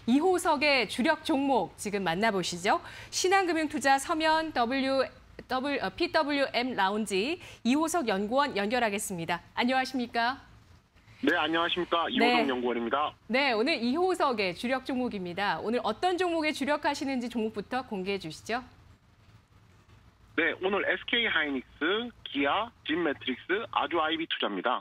2호석의 주력 종목 지금 만나보시죠. 신한금융투자 서면 PWM 라운지 2호석 연구원 연결하겠습니다. 안녕하십니까? 네, 안녕하십니까. 이호석 연구원입니다. 네, 오늘 2호석의 주력 종목입니다. 오늘 어떤 종목에 주력하시는지 종목부터 공개해 주시죠. 네, 오늘 SK하이닉스, 기아, 진매트릭스, 아주아이비 투자입니다.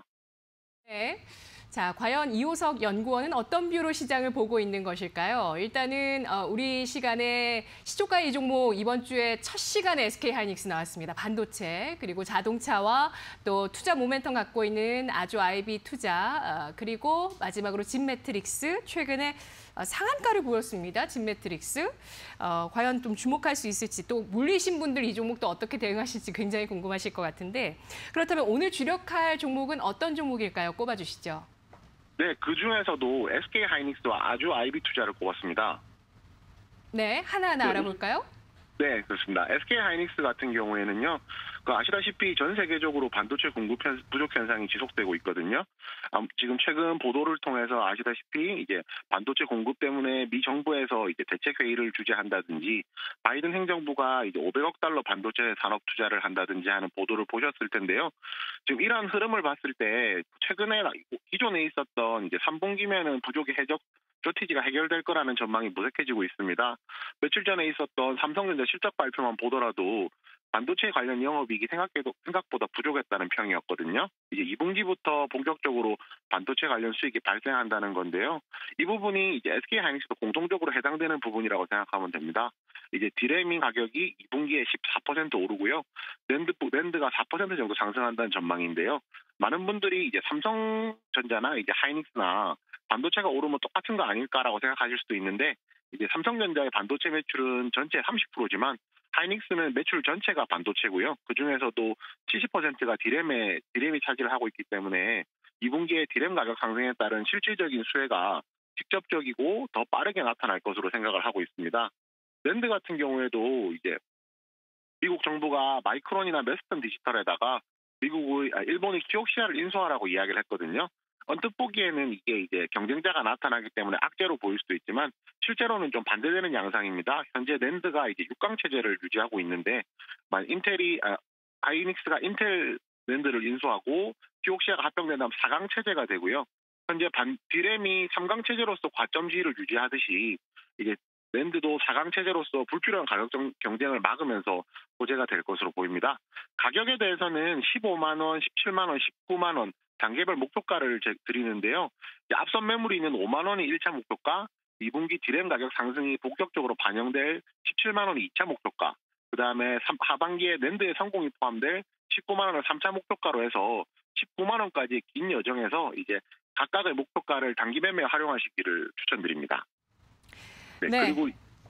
네. 자, 과연 이호석 연구원은 어떤 뷰로 시장을 보고 있는 것일까요? 일단은 우리 시간에 시초가 이 종목 이번 주에 첫 시간에 SK하이닉스 나왔습니다. 반도체, 그리고 자동차와 또 투자 모멘텀 갖고 있는 아주아이비 투자, 그리고 마지막으로 진매트릭스, 최근에 상한가를 보였습니다. 진매트릭스. 과연 좀 주목할 수 있을지, 또 물리신 분들 이 종목도 어떻게 대응하실지 굉장히 궁금하실 것 같은데, 그렇다면 오늘 주력할 종목은 어떤 종목일까요? 꼽아주시죠. 네, 그중에서도 SK하이닉스와 아주아이비 투자를 꼽았습니다. 네, 하나하나 알아볼까요? 네, 그렇습니다. SK하이닉스 같은 경우에는요, 아시다시피 전 세계적으로 반도체 공급 부족 현상이 지속되고 있거든요. 지금 최근 보도를 통해서 아시다시피 이제 반도체 공급 때문에 미 정부에서 이제 대책 회의를 주재한다든지, 바이든 행정부가 이제 500억 달러 반도체 산업 투자를 한다든지 하는 보도를 보셨을 텐데요. 지금 이러한 흐름을 봤을 때 최근에 기존에 있었던 이제 3분기면은 부족의 쇼티지가 해결될 거라는 전망이 무색해지고 있습니다. 며칠 전에 있었던 삼성전자 실적 발표만 보더라도 반도체 관련 영업이익이 생각보다 부족했다는 평이었거든요. 이제 2분기부터 본격적으로 반도체 관련 수익이 발생한다는 건데요. 이 부분이 이제 SK하이닉스도 공통적으로 해당되는 부분이라고 생각하면 됩니다. 이제 디램인 가격이 2분기에 14% 오르고요. 낸드가 4% 정도 상승한다는 전망인데요. 많은 분들이 이제 삼성전자나 이제 하이닉스나 반도체가 오르면 똑같은 거 아닐까라고 생각하실 수도 있는데, 이제 삼성전자의 반도체 매출은 전체 30%지만 하이닉스는 매출 전체가 반도체고요. 그중에서도 70%가 디램이 차지를 하고 있기 때문에 2분기에 디램 가격 상승에 따른 실질적인 수혜가 직접적이고 더 빠르게 나타날 것으로 생각을 하고 있습니다. 낸드 같은 경우에도 이제 미국 정부가 마이크론이나 웨스턴 디지털에다가 일본의 키옥시아를 인수하라고 이야기를 했거든요. 언뜻 보기에는 이게 이제 경쟁자가 나타나기 때문에 악재로 보일 수도 있지만 실제로는 좀 반대되는 양상입니다. 현재 낸드가 이제 6강 체제를 유지하고 있는데, 하이닉스가 인텔 낸드를 인수하고 키옥시아가 합병된다면 4강 체제가 되고요. 현재 디램이 3강 체제로서 과점 지위를 유지하듯이 이제 낸드도 4강 체제로서 불필요한 가격 경쟁을 막으면서 호재가 될 것으로 보입니다. 가격에 대해서는 15만 원, 17만 원, 19만 원 단계별 목표가를 드리는데요. 앞선 매물이 있는 5만 원이 1차 목표가, 2분기 디램 가격 상승이 본격적으로 반영될 17만 원이 2차 목표가, 그다음에 하반기에 낸드의 성공이 포함될 19만 원을 3차 목표가로 해서 19만 원까지 긴 여정에서 이제 각각의 목표가를 단기 매매에 활용하시기를 추천드립니다. 네. 그리고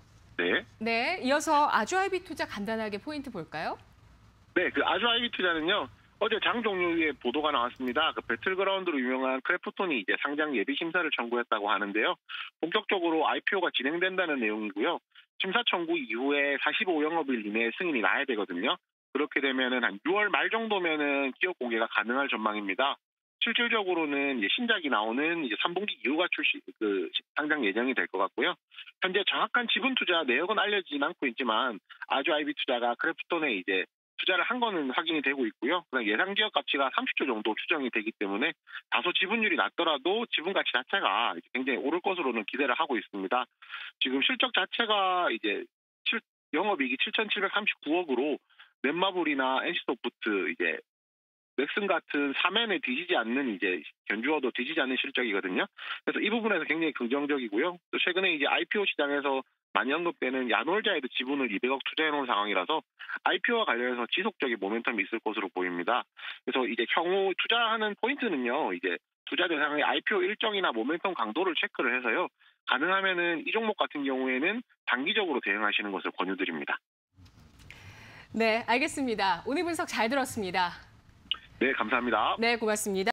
이어서 아주아이비 투자 간단하게 포인트 볼까요? 네, 아주아이비 투자는요. 어제 장 종료에 보도가 나왔습니다. 배틀그라운드로 유명한 크래프톤이 이제 상장 예비 심사를 청구했다고 하는데요. 본격적으로 IPO가 진행된다는 내용이고요. 심사 청구 이후에 45영업일 이내에 승인이 나야 되거든요. 그렇게 되면은 한 6월 말 정도면은 기업 공개가 가능할 전망입니다. 실질적으로는 이제 신작이 나오는 이제 3분기 이후가 상장 예정이 될 것 같고요. 현재 정확한 지분 투자 내역은 알려지진 않고 있지만 아주아이비 투자가 크래프톤에 이제 투자를 한 거는 확인이 되고 있고요. 예상 지역 가치가 30조 정도 추정이 되기 때문에 다소 지분율이 낮더라도 지분 가치 자체가 굉장히 오를 것으로는 기대를 하고 있습니다. 지금 실적 자체가 이제 영업이익이 7,739억으로 넷마블이나 NC소프트, 이제 넥슨 같은 사면에 뒤지지 않는 이제 견주어도 뒤지지 않는 실적이거든요. 그래서 이 부분에서 굉장히 긍정적이고요. 또 최근에 이제 IPO 시장에서 많이 언급되는 야놀자에도 지분을 200억 투자해놓은 상황이라서 IPO와 관련해서 지속적인 모멘텀이 있을 것으로 보입니다. 그래서 이제 향후 투자하는 포인트는요, 이제 투자 대상의 IPO 일정이나 모멘텀 강도를 체크를 해서요, 가능하면은 이 종목 같은 경우에는 단기적으로 대응하시는 것을 권유드립니다. 네, 알겠습니다. 오늘 분석 잘 들었습니다. 네, 감사합니다. 네, 고맙습니다.